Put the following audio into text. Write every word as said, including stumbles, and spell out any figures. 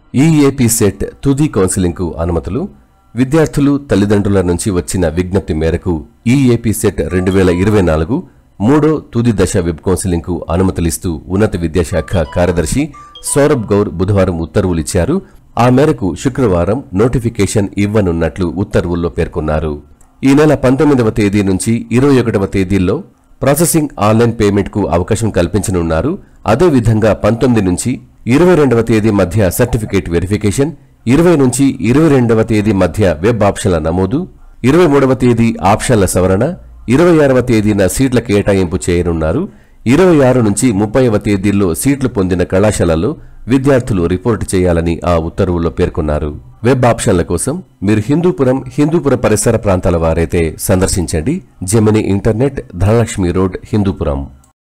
EAP set తుది counselling కు అనుమతులు. విద్యార్థులు తల్లిదండ్రుల నుంచి వచ్చిన విజ్ఞప్తి మేరకు ఈఏపీ సెట్ రెండు వేల ఇరవై నాలుగు మూడో తుది దశ వెబ్ కౌన్సిలింగ్ కు అనుమతులిస్తూ ఉన్నత విద్యాశాఖ కార్యదర్శి సౌరభ్ గౌర్ బుధవారం ఉత్తర్వులిచ్చారు. ఆ మేరకు శుక్రవారం నోటిఫికేషన్ ఇవ్వనున్నట్లు ఉత్తర్వుల్లో పేర్కొన్నారు. ఈ నెల పంతొమ్మిదవ తేదీ నుంచి ఇరవై ఒకటవ తేదీల్లో ప్రాసెసింగ్ ఆన్లైన్ పేమెంట్ కు అవకాశం కల్పించనున్నారు. అదేవిధంగా పంతొమ్మిది నుంచి ఇరవై రెండవ తేదీ మధ్య సర్టిఫికేట్ వెరిఫికేషన్, ఇరవై నుంచి ఇరవై రెండవ తేదీ మధ్య వెబ్ ఆప్షన్ల నమోదు, ఇరవై మూడవ తేదీ ఆప్షన్ల సవరణ, ఇరవై ఆరవ తేదీన సీట్ల కేటాయింపు చేయనున్నారు. ఇరవై ఆరు నుంచి ముప్పైవ తేదీల్లో సీట్లు పొందిన కళాశాలల్లో విద్యార్థులు రిపోర్టు చేయాలని ఆ ఉత్తర్వుల్లో పేర్కొన్నారు. వెబ్ ఆప్షన్ల కోసం మీరు హిందూపురం, హిందూపుర పరిసర ప్రాంతాల వారైతే సందర్శించండి. Gemini internet, Dhanalakshmi road, Hindupuram.